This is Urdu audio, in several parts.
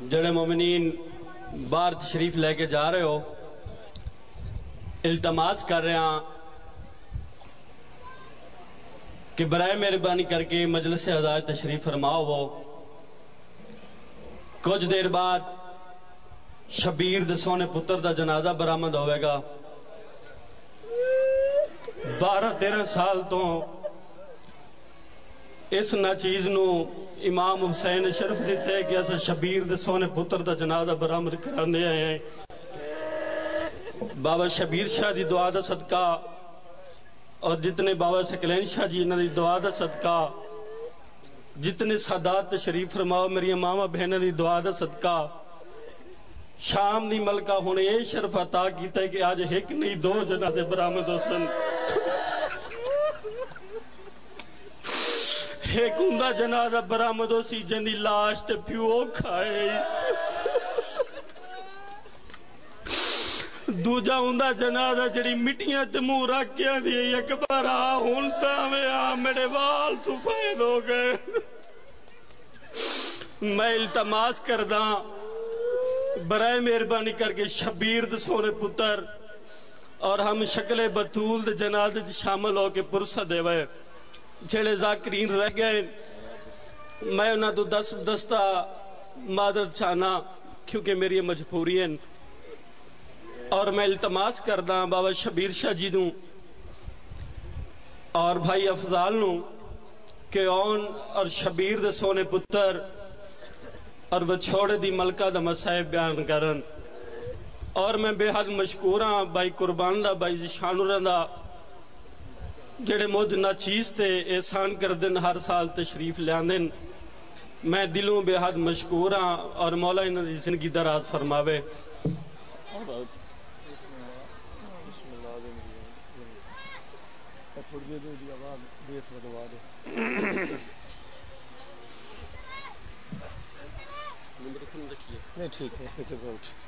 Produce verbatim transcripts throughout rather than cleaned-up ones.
جڑے مومنین باہر تشریف لے کے جا رہے ہو، التماس کر رہے ہیں کہ برائے مہربانی کر کے مجلس عزا تشریف فرماؤ۔ وہ کچھ دیر بعد شبیر دے سونے پتر دا جنازہ برآمد ہوئے گا۔ بارہ تیرہ سال تو اس ناچیز نو امام حسین شرف دیتے ہیں کہ ایسا شبیر دے سونے پتر دا جنازہ برآمد کرانے آئے ہیں۔ بابا شبیر شاہ دی دعا دا صدقہ اور جتنے بابا سکلین شاہ جی انہوں دی دعا دا صدقہ، جتنے سادات تشریف فرماؤ میری ماما بہنوں دی دعا دا صدقہ، شام دی ملکہ ہونے یہ شرف عطا کیتا ہے کہ آج ایک نہیں دو جنازے برآمد ہو سن۔ ایک ہندہ جنازہ برآمد ہو سی جن دی لاش تے پیو کھائے، دوجا ہندہ جنازہ جڑی مٹیاں تے منہ رکھ کے دی اکبر آ ہونتا میں آ میرے وال سفید ہو گئے۔ میں التماس کرداں برائے مہربانی کر کے شبیر دے سونے پتر اور ہم شکل بطول دے جنازے شامل ہو کے پرسہ دے وے جھڑے ذاکرین رہ گئے۔ میں انہاں تو دس دستہ معذرت چاہنا کیونکہ میری مجبوری ہیں، اور میں التماس کرداں بابا شبیر شاہ جی دوں اور بھائی افضال نوں کہ اون اور شبیر دے سونے پتر اور بچھوڑے دی ملکہ دا مسائب بیان کرن۔ اور میں بے حد مشکور ہاں بھائی قربان دا بھائی زشانور دا جڑے مجھ ناچیز تے احسان کر دن ہر سال تشریف لیاندن۔ میں دلوں بے حد مشکور ہاں اور مولا انہاں دی زندگی دراز فرماوے۔ نہیں ٹھیک ہے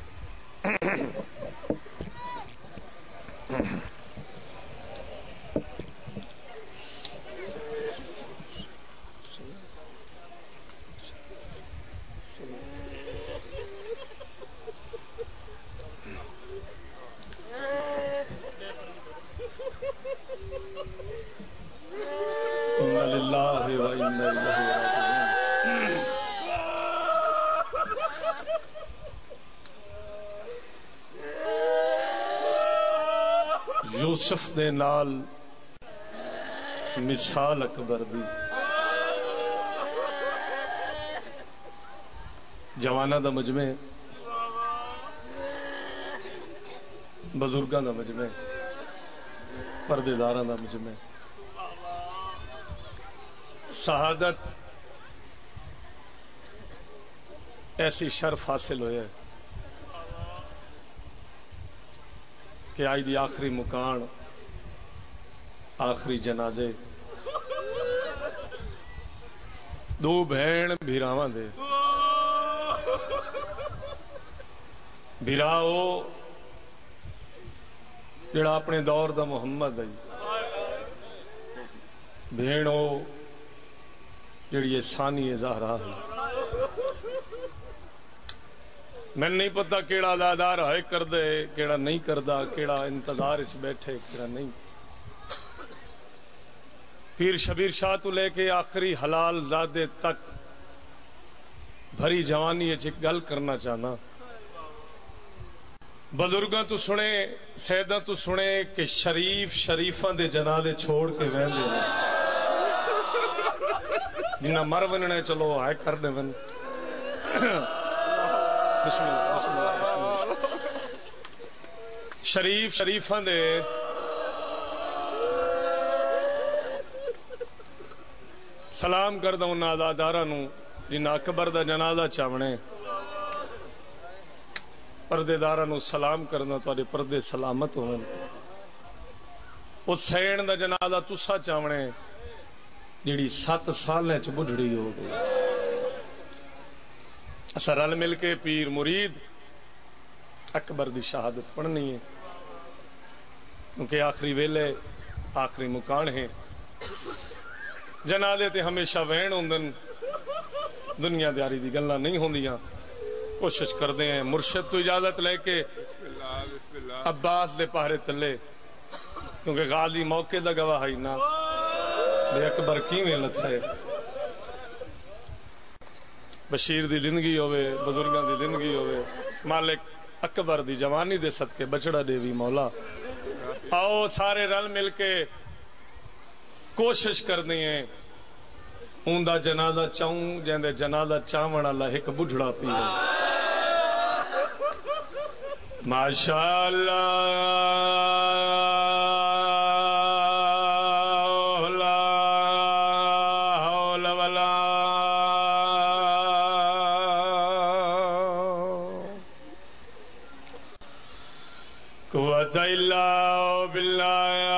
اِنَّا لِلَّهِ وَإِنَّا إِلَيْهِ راجعون۔ یوسف دے نال مثال اکبر دی، جوانہ دا مجمع، بزرگاں دا مجمع، پردے داراں دا مجمع، شہادت ایسی شرف حاصل ہوئے کہ آئی دی آخری مکان، آخری جنازے دو بھین بھیراواں دے بھیراؤ جڑا اپنے دور دا محمد ہے، بھینو جڑی یہ ثانی زہرا ہے۔ میں نہیں پتا کیڑا دادار ہے کر دے کیڑا نہیں کردا، کیڑا انتظار اچ بیٹھے کیڑا نہیں۔ پیر شبیر شاہ تو لے کے آخری حلال زادے تک بھری جوانی اچ ایک گل کرنا چاہنا۔ بزرگاں تو سنے، سیداں تو سنے کہ شریف شریفاں دے جنازے چھوڑ کے ویندے نے، جنہ مر وننے چلو آئے کر دے ون۔ بسم اللہ بسم اللہ بسم اللہ۔ شریف شریفاں دے سلام کر دوں انہاں عزاداراں نوں جنہ اکبر دا جنازہ چاونے، پردے داراں نوں سلام کرنا تواڈے پردے سلامت ہون۔ حسین دا جنازہ تسا چاونے جیڑی سات سالیں چ بڑھڑی ہو گئی۔ اسا رل مل کے پیر مرید اکبر دی شہادت پڑھنی ہے، کیونکہ آخری ویلے آخری مکان ہے۔ جنازے تے ہمیشہ وین ہوندن، دنیا دیاری دی گلاں نہیں ہوندیاں۔ کوشش کرتے ہیں مرشد تو اجازت لے کے عباس دے پہرے تلے کیونکہ غازی موقع دا گواہ ہی نا بے اکبر کیویں لتھے بشیر دی زندگی ہوئے بزرگاں دی زندگی ہوئے مالک اکبر دی جوانی دے صدقے بچڑا دے بھی مولا آؤ سارے رل مل کے کوشش کرنی ہے اون دا جنازہ چاہوں جیندے جنازہ چاہون اللہ ایک بجھڑا پی ماشاءاللہ لا حول ولا قوت الا باللہ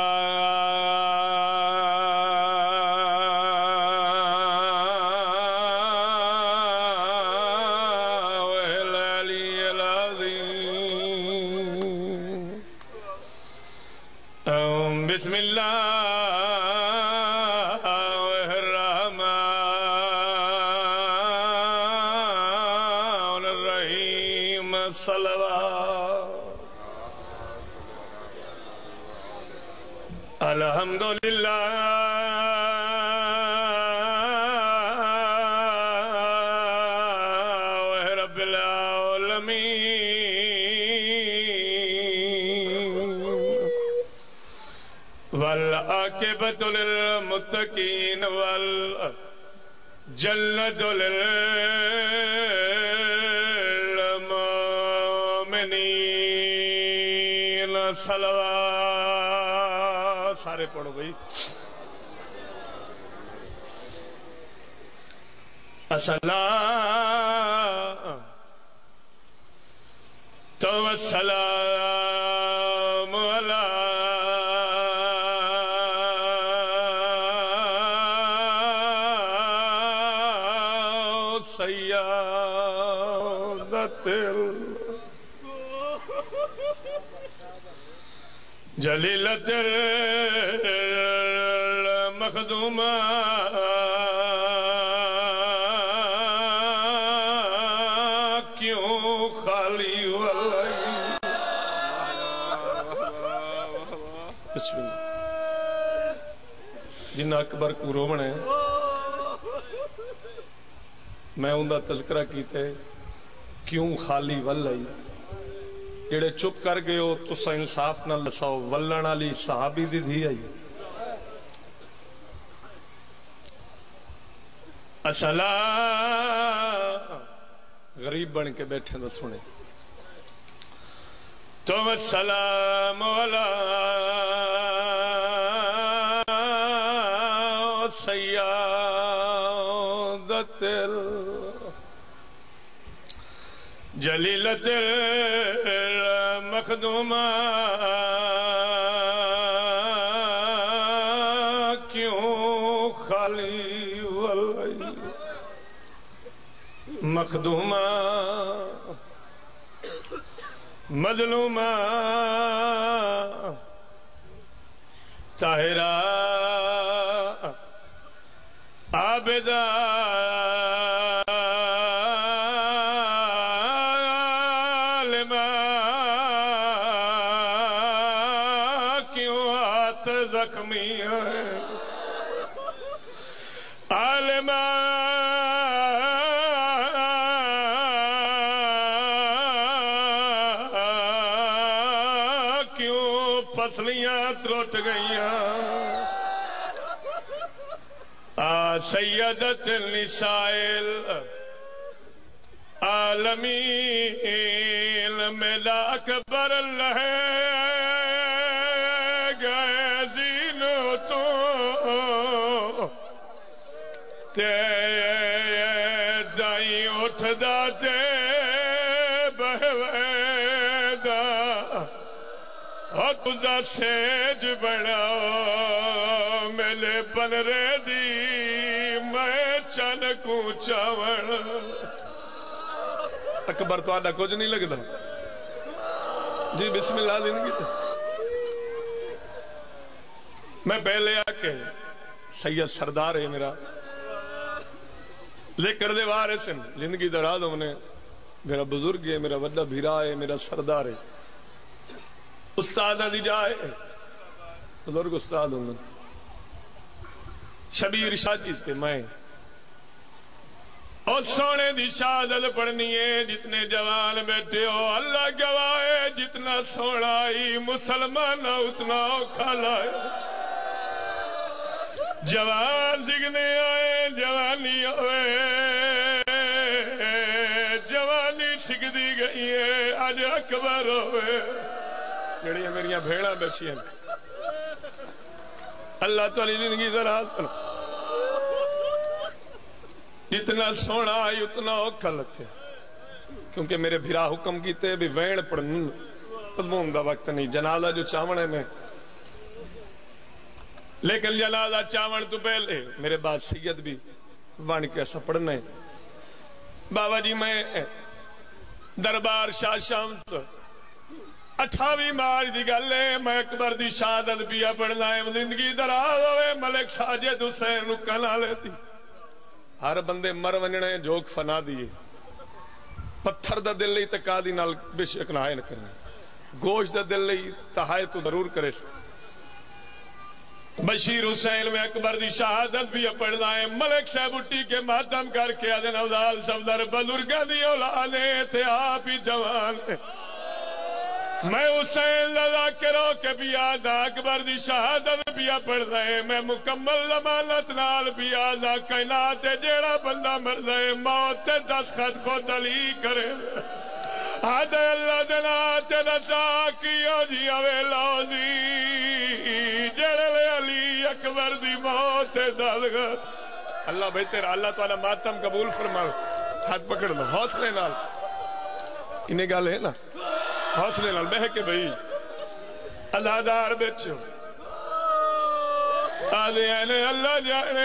بسم اللہ الرحمن الرحیم صلوات الحمدللہ رب العالمین والعاقبۃ للمتقین والجنۃ للمؤمنین صلوات سارے پڑھو بھائی السلام تو السلام علی سیادت جلیلت المخدومہ کیوں خالی والی بسم اللہ جنہ اکبر کو رومن ہے میں ان دا تذکرہ کیتے کیوں خالی ولائی جڑے چپ کر گئے ہو تسا انصاف نہ لساؤ ولن والی صحابی دی دھی آئی السلام غریب بن کے بیٹھے نہ سنے تو السلام علی سیادت جلیلت المخدومہ کیوں خالی والی مخدومہ مظلومہ طاہرہ عابدہ زخمی ہے عالمہ کیوں پسلیاں ترٹ گئیاں سیدت النساء العالمین میلا اکبر اللہ جائیں اٹھ داتے بہویدہ اور تجھا سیج بڑھاؤ ملے پنرے دی میں چنکوں چاوڑ اکبر تو آدھا کچھ نہیں لگتا جی بسم اللہ زندگی میں پہلے آکے سید سردار ہے میرا ذکر دے وارث زندگی دراز ہونے میرا بزرگ ہے، میرا وڈا بھیرا ہے، میرا سردار ہے، استاد دی جائے بزرگ استاد ہوں شبیر شاہ جی سے میں اور سونے دی شہادت پڑھنی ہے۔ جتنے جوان بیٹھے ہو اللہ گواہ جتنا سونا ہی مسلمان اتنا کھالا ہے۔ جوان سکھنے آئے جوانی ہوئے، جوانی سکھتی گئی ہے آج اکبر ہوئے۔ جڑیاں میریاں بھیڑاں بیٹھی ہیں اللہ تعالی زندگی دراز کرو، جتنا سونا آئی اتنا اوکھا لگتے کیونکہ میرے بھیرا حکم کیتے بھی وین پڑھن پدمون دا وقت نہیں، جنازہ جو چاونے میں، لیکن جنازہ چاون تو پہلے میرے بعد سید بھی وان کے ایسا پڑھنا ہے۔ بابا جی میں دربار شاہ شمس اٹھاوی مارچ دی گلے میں اکبر دی شہادت پیا پڑھنا ہے، زندگی دراز ہوئے ملک ساجد حسین رکنا لیتی، ہر بندے مر ونجنے جوک فنا دیئے، پتھر دا دل لئی تقاضی نال بے شک نہ نہ کرنا، گوشت دا دل لئی تہائے تو ضرور کرے۔ بشیر حسین میں اکبر دی شہادت بھی پڑھنا ہے، ملک صاحب اٹھی کے ماتم کر کے آدھے نوزال صفدر بزرگاں دی اولادے تھے آپ ہی جوان ہے۔ میں حسین ذاکر ہو کے بھی آدھا اکبر دی شہادت بھی پڑھ رہے، میں مکمل ضمانت نال بھی آدھا کائنات جیڑا بندہ مر رہے موت دستخط خود علی کرے آدھے اللہ دنات رضا کیو جی اویلو دی جیڑے علی اکبر دی موت دستخط۔ اللہ بہتر اللہ تعالیٰ ماتم قبول فرمائے، ہاتھ پکڑ لو حوصلے نال، انہیں گال ہے نا حوصلے نال بہ کے بھئی اللہ دار بچو آدھے آنے اللہ جانے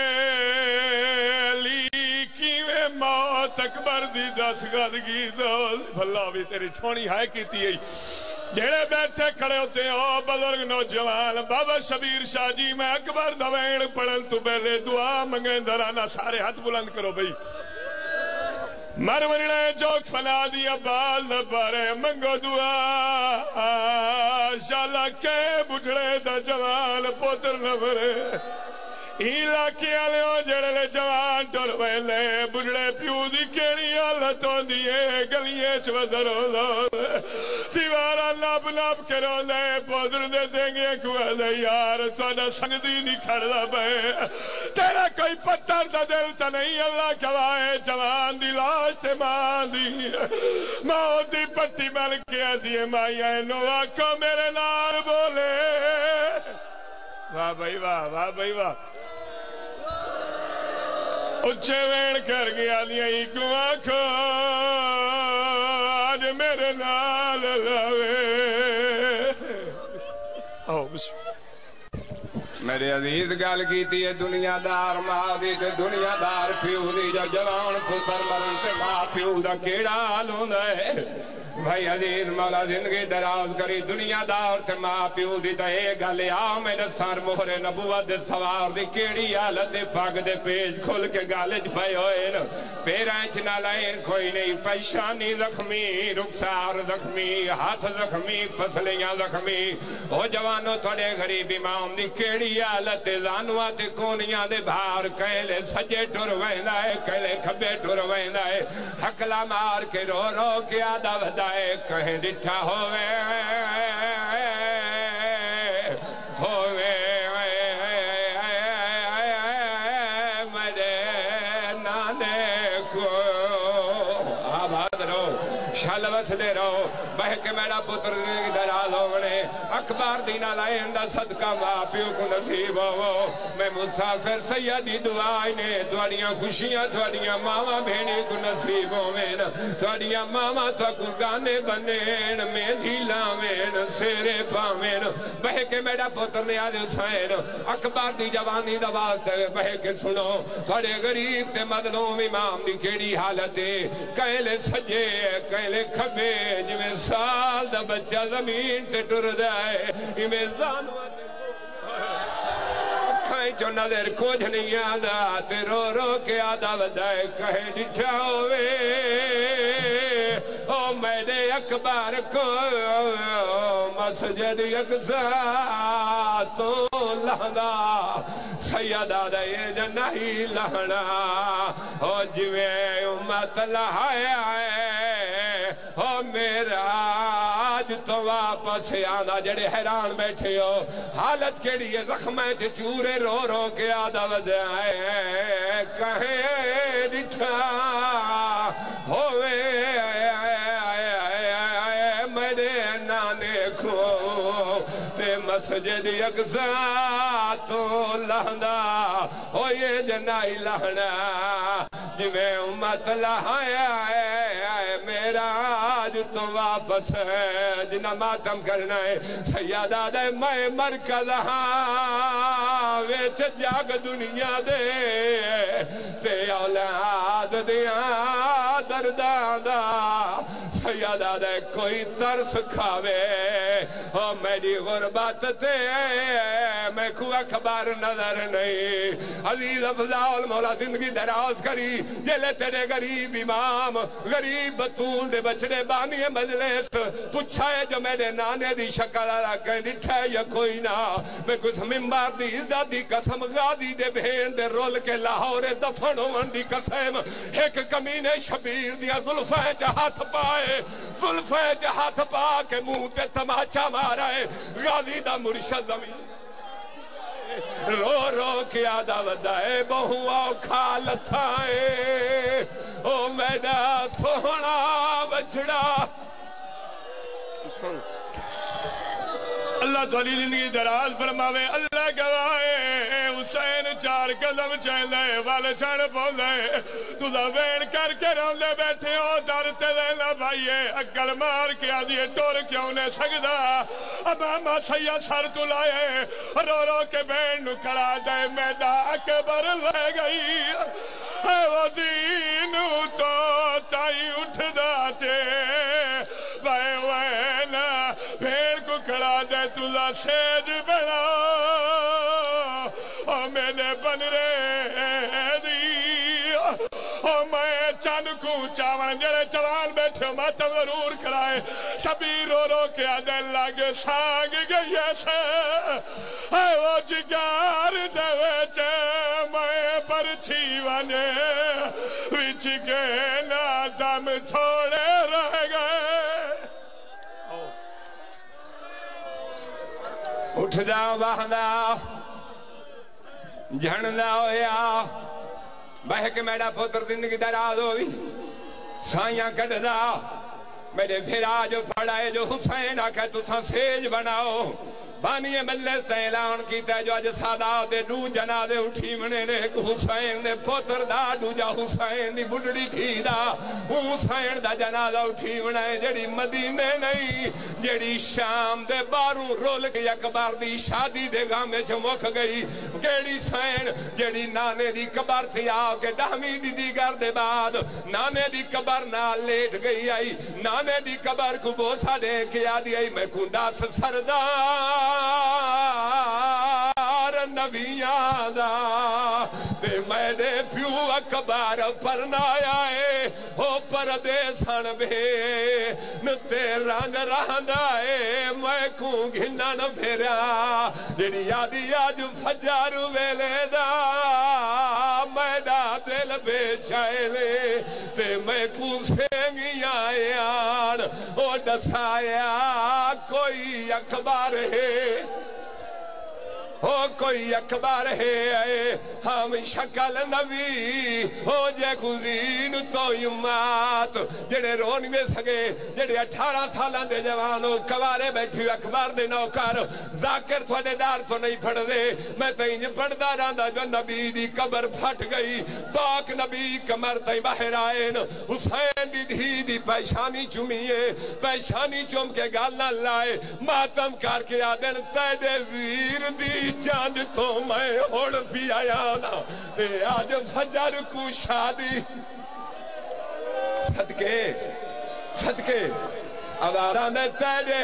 علی کیویں موت اکبر دی دستخط کی تو بھلا بھی تیری چھونی ہائے کیتی ہے جیڑے بیٹھے کھڑے ہوتے ہو بزرگ نوجوان بابا شبیر شاہ جی میں اکبر دوین پڑھن تو پہلے دعا منگیں درانا سارے ہاتھ بلند کرو بھئی مر مرنے جوک فنا دیا بال پارے منگو دعا شالا کے بڑھڑے دا جوان پوتر نبرے علاقے آلے ہو جڑے لے جوان ٹور ویلے بڑھڑے پیو دی کیڑی آلتوں دیئے گلیے چوزر ہو دو سیوارا ناب ناب کے رو لے پوتر دے دیں گے کوئے دے یار توڑا سنگ دی نہیں کھڑ دا بے تیرا کوئی پتر دا دل تا نہیں اللہ کوائے جوان دی لاش تے ماں دی ماں دی پٹی مل کے دیئے مائیاں نو آکو میرے نال بولے واہ بھائی واہ واہ بھائی واہ اچھے وین کر گیا دیا ہی کو آنکھو آج میرے نال لوے آؤ بسم میرے عزیز گل کیتی ہے دنیا دار ماں دی تے دنیا دار پیو دی جو جوان پتر مرن تے ماں پیو دا کیڑا حال ہوندا ہے بھائی عزیز مولا زندگی دراز کری دنیا دار تے ماں پیو دی تے اے گل آ میرے سر مہر نبوت دے سوار دی کیڑی حالت دے پگ دے پیج کھل کے گل وچ پئے ہوئے نا پیراں وچ نہ لائن کوئی نہیں پیشانی زخمی رخسار زخمی ہاتھ زخمی پسلیاں زخمی او جوانو تھوڑے غریب امام دی کیڑی حالت تے زانواں تے کونیاں دے بھار کہلے سجے ٹر ویندا ہے کہلے کھبے ٹر ویندا ہے حقلا مار کے رو رو کے آدا ودا کہیں ڈٹھا ہوئے ہوئے میرے نانے کو آباد رہو شل وسلے رہو بہ کے میرا پتر دی دراز ہونے اکبر دینا لائن دا صدقہ ماں پیو کو نصیب ہو میں مسافر سیدی دعائی نے دوڑیاں خوشیاں دوڑیاں ماما بھیڑی کو نصیب ہوین دوڑیاں ماما تو کو گانے بنین میں دھیلاوین سیرے پاوین بہ کے میرا پتر نے آدھے حسین اکبر دی جوانی دا واسطے بہ کے سنو تھوڑے غریب تے مظلوم امام دی کیڑی حالت کہلے سجے کہلے کھبے جویں سال دا بچہ زمین تے ٹر جائے امیں زانو کھائیں چو نظر کچھ نہیں آدھا تے رو رو کے آدھا ودائے کہیں ڈٹھا ہوئے اکبر کو مسجد اقصی تو لہنا سیدہ دے جنہی لہنا او جویں امت لہایا ہے او میرا آج تو واپس آنا جڑے حیران بیٹھے ہو حالت کیڑی ہے زخمیں تے چورے رو رو کے آدھا ودائے کہیں دکھا ہوئے میرے نانے کو تے مسجد اقصی تو لہنا ہوئے جنائی لہنا جویں امت لہایا ہے میرا آج تو واپس ہے جنہ ماتم کرنا ہے سیادہ دے میں مرکز ہاں ویچ جاگ دنیا دے تے اولاد دیا دردان دا سیادہ دے کوئی ترس کھاوے او میری غربت تے میں کو اخبار نظر نہیں عزیز افضال مولا زندگی دراز کری جلے تیرے غریب امام غریب بطول دے بچڑے بانی مجلس پچھائے جو میرے نانے دی شکل آلا کہیں دکھے یا کوئی نہ میں کچھ ممبار دی عزت دی قسم غادی دے بہن دے رول کے لاہور دفن ہون دی قسم ایک کمینے شبیر دیا ظلفیں چا ہاتھ پائے ظلفیں چا ہاتھ پا کے منہ تے تماچا مارا ہے غازی دا مرشد زمین رو رو کے آدھا ودائے بہو آؤ کھال تھائے او میڈا سونا بچڑا اللہ تعالی زندگی دراز فرماوے اللہ گواہے حسین چار قدم چلے والے چڑھ پولے تُدا وین کر کے روندے بیٹھے ہو ڈرتے لینا بھائیے اکل مار کے آدھیے ٹور کیوں نے سکدا امامہ سید سر تلائے رو رو کے بین نکڑا دے میڈا اکبر لے گئی اے وہ دینو تو تائی اٹھ داتے بھائی وینا بھیڑ کو کھڑا دے تُدا سیج بنا او میرے بن رہے دی او میں چند کو چاون جڑے چوان بیٹھے ماتم ضرور کرائے شبیر رو رو کے آدھے لگے سانگ گئی ایسے اے وہ جگار دے ویچے میں پرچھی ونے وچ کے نا دم چھوڑے رہ گئے اٹھ جاؤ باہدہ جھندا ہویا بہ کے میرا پتر زندگی دراز ہوئی سائیاں کٹدا میرے بھیرا جو پڑھائے جو حسین آکھے تو تھا سیج بناؤ بانی ملے سے اعلان کیتا ہے جو اج سادہ دے دو جنازے اٹھی منے نے ایک حسین دے پتر دا دو جا حسین دی بڑڑی تھی دا حسین دا جنازہ اٹھی منے جڑی مدینے نہیں جڑی شام دے باروں رول کے اکبر دی شادی دے گامے چمک گئی جڑی سین جڑی نانے دی قبر تھی آ کے ڈہمی دی دیگر دے بعد نانے دی قبر نال لیٹ گئی آئی نانے دی قبر کو بوسا دے کے آدھی آئی میں کنڈا سے سردار نبیاں دا تے میں دے پیو اکبر پرنایا ہے ہو پردے سن بے نتے رنگ رہندا ہے میں کو گھنا نہ پھیرا جڑی یادی آج فجر ویلے دا میں دا دل بے چائلے تے میں کو سینگیاں آیان او دسایا کوئی اکبر ہے ہو کوئی اکبر ہے ہم شکل نبی ہو جے خودین تو امات جڑے رون میں سگے جڑے اٹھارہ سالان دے جوانو کوارے بیٹھی اکبر دے نوکر ذاکر تھوڑے دار تو نہیں پڑھ دے میں تین پڑھدا رہندا جو نبی دی قبر پھٹ گئی پاک نبی کمر تین باہر آئین حسین دی دھی دی پیشانی چمیے پیشانی چم کے گال نہ لائے ماتم کر کے آدن تے دے ویر دی جاند تو میں ہوڑ بھی آیا نا تے آج فجر کو شادی صدقے صدقے اوارا میں تیرے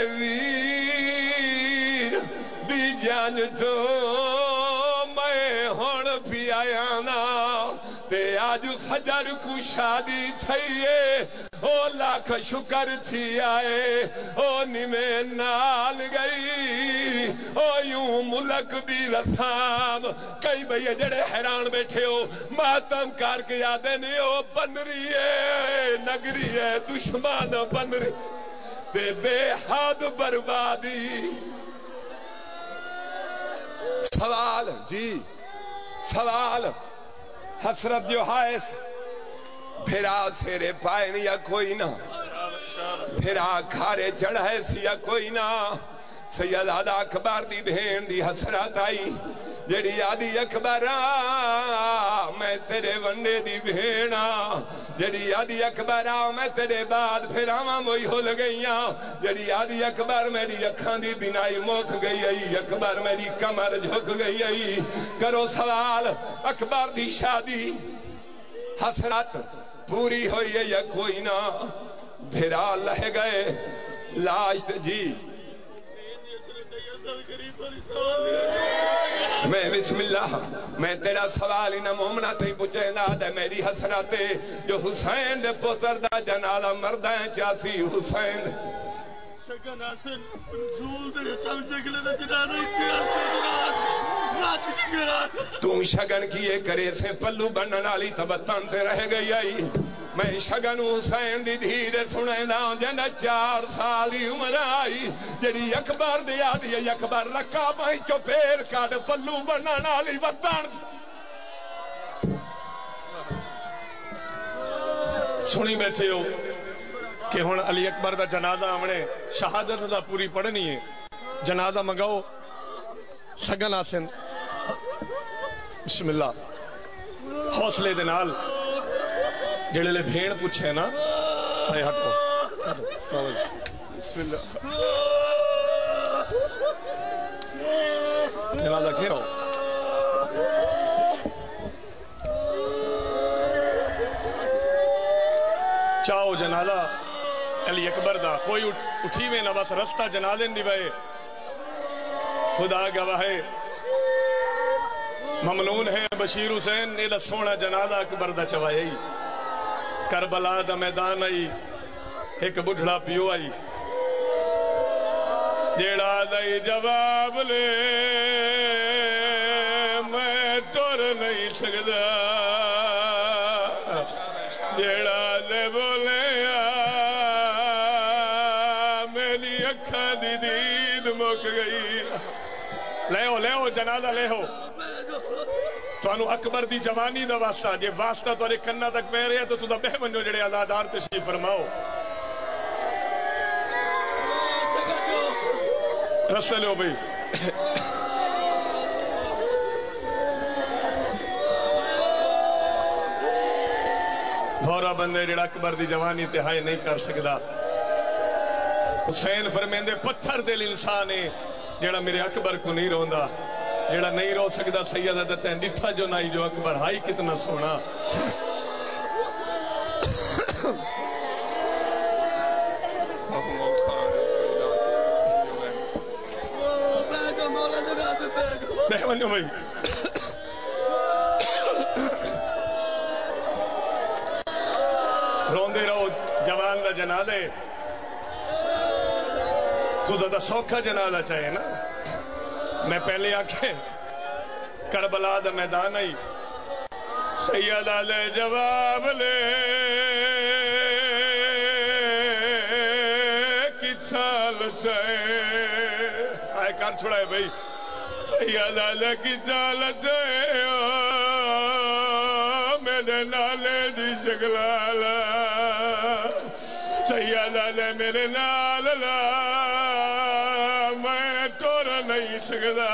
ویر دی جاند تو میں ہوڑ بھی آیا نا تے آج فجر کو شادی تھئیے او لاکھ شکر تھی آئے او نمے نال گئی او یوں ملک دی رسام کئی بھئی جڑے حیران بیٹھے ہو ماتم کار کے یادے نہیں او بن رہی ہے نگری ہے دشمن بن رہی تے بے حد بربادی سوال جی سوال حسرت جو حائس پھرا سیرے پائن یا کوئی نہ پھرا کھارے چڑھائے سیا کوئی نہ سید آدھا اکبر دی بہن دی حسرت آئی جڑی آدھی اکبر میں تیرے ونڈے دی بہنا جڑی آدھی اکبر میں تیرے بعد پھر آواں موئی ہو لگئیاں جڑی آدھی اکبر میری اکھاں دی بینائی موک گئی آئی اکبر میری کمر جھک گئی آئی کرو سوال اکبر دی شادی حسرت پوری ہوئی ہے یا کوئی نہ پھرا لہ گئے لاشت جی میں بسم اللہ میں تیرا سوال انہا مومنہ تے پوچھے نا دے میری حسرتے جو حسین دے پتر دا جنالہ مردائیں چاسی حسین شکن حسن منزول دے سمجھے کے لئے جنالہ اتیاسی رات شکران تم شگن کیے کرے سے پلو بنن آلی تبتن تے رہ گئی آئی میں شگن حسین دی دھیرے سنے نا جنہ چار سالی عمر آئی جڑی اکبر دیا دی اکبر رکھا بھائی چوپیر کاڑ پلو بنن آلی وطن سنی بیٹھے ہو کہ ہون علی اکبر دا جنازہ ہمیں شہادت دا پوری پڑھنی ہے جنازہ منگاؤ سگن آسن بسم اللہ حوصلے دنال جڑے لے بھین پوچھے نا آئے ہٹو بسم اللہ جنازہ کھیرو چاہو جنازہ علی اکبر دا کوئی اٹھی میں نہ بس رستہ جنازے دی بھائے خدا گواہے ممنون ہے بشیر حسین نیلہ سونا جنازہ اکبر دا چوائے کربلا دا میدان آئی ایک بڑھڑا پیو آئی جیڑا دائی جواب لے میں ٹور نہیں سکتا جیڑا دے بولے میری اکھا دی دید مک گئی لے ہو لے ہو جنازہ لے ہو تو انو اکبر دی جوانی دا واسطہ جے واسطہ تو ارے کنہ تک پہ رہے تو تو دا بہ منجو جڑے آزادار تشریف فرماؤ رسے لے ہو بھئی بھورا بندے جڑا اکبر دی جوانی تہائی نہیں کر سکدا حسین فرمیندے پتھر دل انسان ہے جڑا میرے اکبر کو نہیں روندہ جڑا نہیں رو سکدا سیدہ دتے ہیں ڈٹھا جو نائی جو اکبر ہائی کتنا سونا بہمن جو بھئی روندے رہو جوان دا جنازے تو زیادہ سوکھا جنازہ چاہے نا میں پہلے آکھے کربلا دا میدان آئی سیدہ لے جواب لے کتھال چاہے آئے کان چھوڑائے بھئی سیدہ لے کتھال چاہے میرے نالے دی شکلالا سیدہ لے میرے نالا میں ٹور نہیں سکتا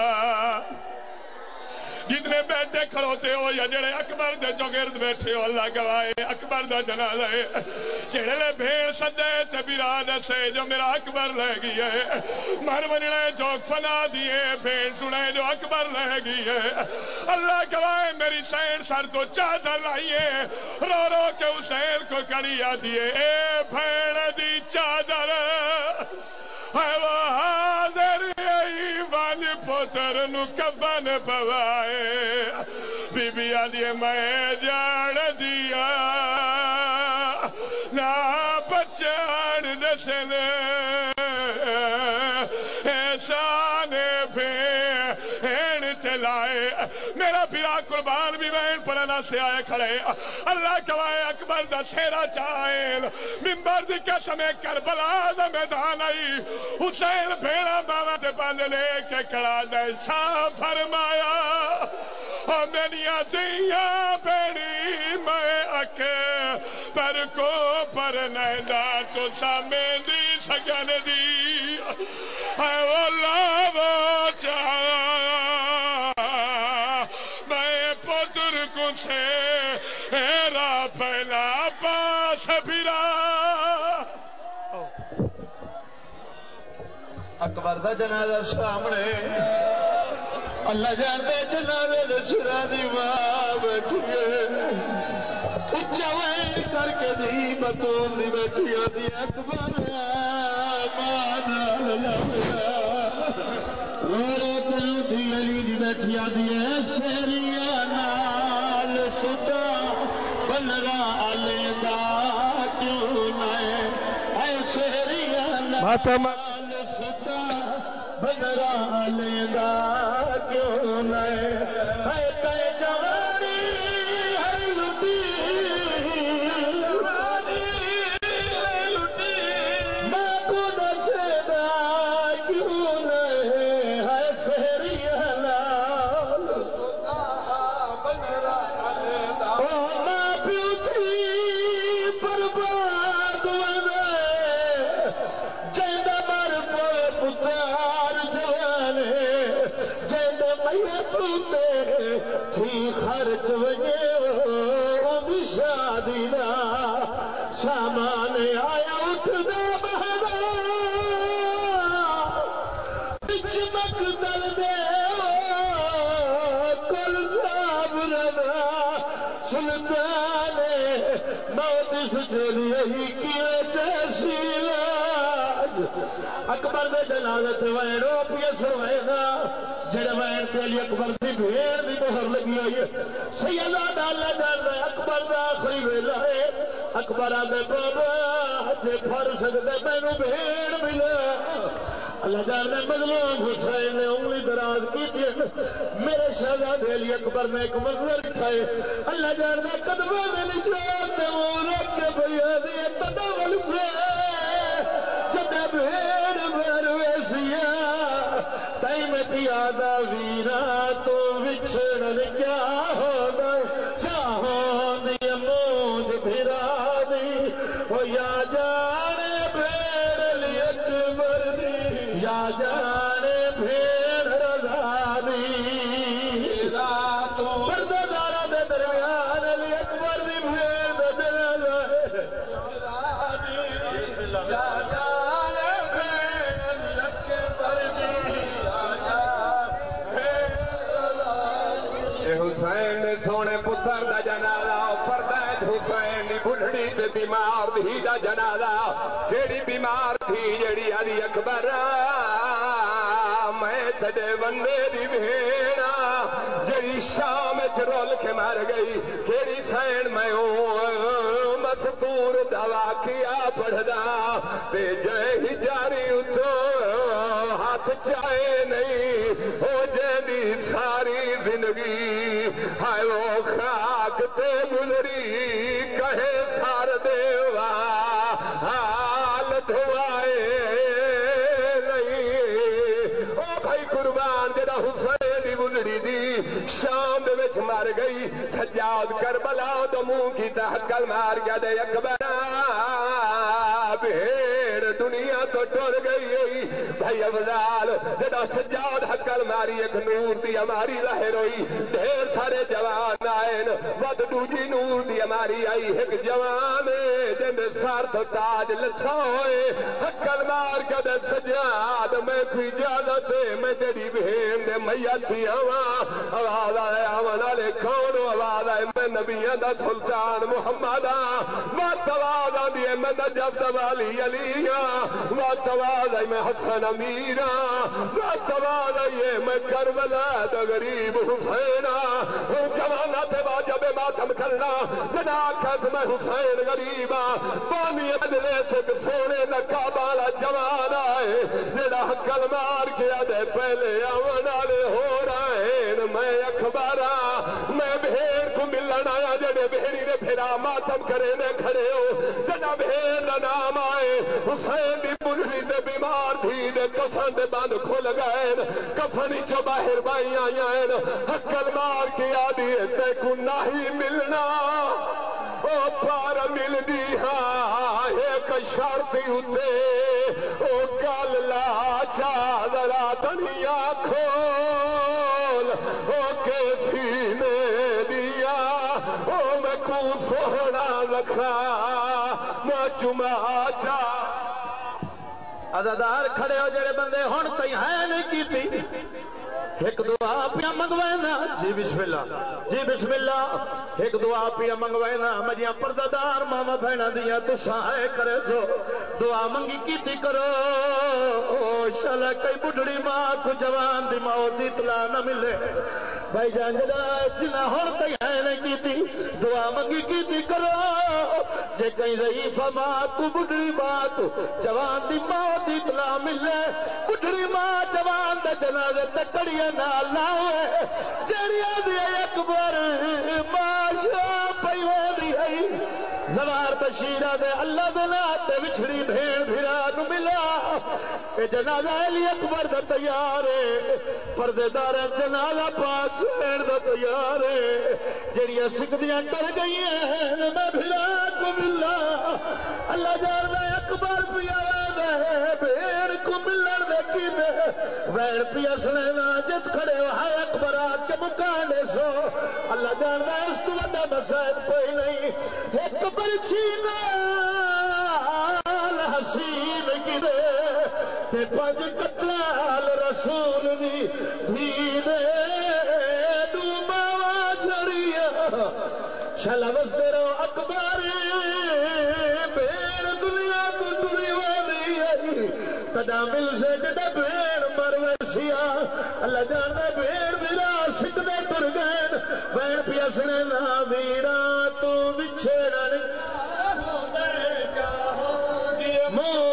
جتنے بیٹھے کھڑوتے ہو یا جڑے اکبر دے جو گرد بیٹھے ہو اللہ گواہے اکبر دا جنازہ ہے جڑے لے بھیڑ سجے تے بیراد سے جو میرا اکبر لے گئی ہے مر مننے چوک فنا دیے بھیڑ سنے جو اکبر لے گئی ہے اللہ گواہے میری سین سر تو چادر لائیے رو رو کے حسین کو کریا دیے اے بھیڑ دی چادر ہے وہ حاضر ای والی پتر نو کفن پوائے بی بی بیٹھی آدھی میں جان دیا نا بچان نسل احسان بھین چلائے میرا پیرا قربان بھی بہن پڑھنا سے آئے کھڑے اللہ کوائے اکبر دا سیرا چاہین ممبر دی قسم کربلا دا میدان آئی حسین بھیڑا باما تے پاندے لے کے کڑا دے سا فرمایا اور میریاں دیاں بیڑی میں اکے پر کو پر نیدہ تو سامیں دی سگن دی اے اللہ وہ چاہا میں پتر کو سے ایرا پہلا پاس پھرا اکبر دا جنازہ سامنے اللہ جاندے جنازے دے سرا دی ماں بیٹھی ہے اچھا وین کر کے دی بطول دی بیٹھی آدھی اکبر مانا للہ روڑے تلو دی علی دی بیٹھی آدھی ہے سیریہ نال ستا بنرا علی دا کیوں نئے اے سیریہ نال ستا بنرا علی دا کیوں نئے اے کئے جوانی ہے لٹی میں کو نسے دا کیوں نئے ہے سیریہ نال ستا بنرا علی دا او ماں پیو تھی برباد ونے جیندہ مر پر پتار جوانے جیندہ میت تے تھی خرچ ونے او بھی شادی نا سامان آیا اٹھ دا بہنا بچ مقدل دے کل صابرنا سلطان موت سجلی ہی کیے جیسی لاج اکبر دے جنازت وائن رو پیسر وائنا جڑے وائن پہ علی اکبر دی بھیر دی بہر لگی ہوئی ہے سیدہ ڈاللہ جاندہ اکبر دا آخری ویلہ ہے اکبر آدھے بابا جے پھر سکتے میں نو بھیر ملا اللہ جاندے مظلوم حسین نے انگلی دراز کی تھی میرے شہزادے علی اکبر نے ایک منظر دکھائے اللہ جاندے قدمہ میں نشان دے وہ رکھ کے بھیا دیئے تدول سے جدہ بھیر بھروے سیا تائی میں پیادہ ویرا تو وچھڑن کیا ہو گئے کیا ہو دی موج بھرا دی وہ یا جانے بھیر علی اکبر دی یا جانے بھیر رضا دی پردہ دارہ دے درمیان علی اکبر دی بھیر دے درمیان یا جانے بھیر علی اکبر دی یا جانے بھیر رضا دی اے حسین نے سونے پتر دا جنازہ پردیت حسین دی بڑھڑی تے بیمار دی دا جنازہ جیڑی بیمار تھی جیڑی علی اکبر میں تجھے بندے دی بھیڑا جیڑی شام چرول کے مار گئی جیڑی سین میں ہوں مذکور دعا کیا پڑھدا تے جے ہی جاری اتو ہاتھ چاہے نہیں ہو جیندی ساری زندگی ہائے وہ خاک تے گزری کہے سار دیوا حال دھوائے نہیں او بھائی قربان جڑا حسین دی بلڑی دی شام دے وچ مار گئی سجاد کربلا دا منہ کی تحقل مار گیا دے اکبر بھیڑ دنیا تو ٹر گئی بھائی افضال جڑا سجاد حقل ماری ایک نور دی ہماری ظاہر ہوئی ڈھیر سارے جوان آئین ود دوجی نور دی ہماری آئی ایک جوان جن سار تو تاج لچھا ہوئے حقل مار کے دے سجاد میں کوئی اجازت میں تیری بہن دے میت تھی آواں آواز آئے آواں نالے کون آواز آئے میں نبیان دا سلطان محمد وقت آواز آدھی ہے میں نجف دوالی علیہ وقت آواز آئی میں حسن امیرہ وقت آواز آئی ہے میں کربلا دا غریب حسینہ جوانہ تے چلنا جنا کس میں حسین غریبا بانی بدلے سے سونے نکا بالا جوان آئے جنا حکل مار کیا دے پہلے آون والے ہو رہے ہیں میں اخبارا میں بھیڑ کو ملن آیا جنے بھیڑی نے پھرا ماتم کرے نے کھڑے ہو جنا بھیڑ نہ نام آئے حسین دی بنری دے بیمار بھی دے کفن دے بند کھل گئے کفنی چو باہر بائی آئی آئے حکل مار کیا دیئے تے کو نہیں ملنا او پار مل دی ہاں ایک شرطی ہوتے او گل لا چادرہ دنیا کھول او کے سینے دیا او میں کو سوڑا رکھا میں چما چا عزادار کھڑے ہو جڑے بندے ہون تئی ہے نہیں کی تھی ایک دعا پیا منگوائنا جی بسم اللہ جی بسم اللہ ایک دعا پیا منگوائنا مجھے پردادار ماما بہنا دیا تو سہائے کرے سو دعا منگی کی تھی کرو شالا کئی بڑھڑی ماں کو جوان دی موت اطلاع نہ ملے بھائی جان جدا جنا ہون تئی ہے نہیں کی تھی دعا منگی کی تھی کرو جے کئی ضعیفہ ماں کو بڑھڑی ماں کو جوان دی موت اطلاع ملے بڑھڑی ماں جوان دا جنازے تکڑیے نالا ہوئے جڑیا دیا اکبر ماشا پیوانی ہے زوار بشیرہ دے اللہ دلاتے وچھڑی بھیڑ بھیران ملا اے جنازہ علی اکبر دا تیارے پردے دار جنازہ پاک سین دا تیارے جڑیا سکدیاں کر گئی ہیں میں بھیران کو ملا اللہ جان میں اکبر پیارے دے بھیڑ کو ملن دے کی دے ویر پیا سنینا جت کھڑے وہاں اکبر آج کے مکانے سو اللہ جان میں اس تو وڈا مسائب کوئی نہیں ایک برچینا حسین کی دے تے پنج قتلال رسول دی دھینے دوما واجھڑیا شلوز دیرو اکبر بیر دنیا کو دنیا وانی ہے تدامل سے جدہ بیر مرویسیا اللہ جانا بیر میرا سکنے تر گئن بیر پیاسنے نا میرا تو بچھے رہنے مو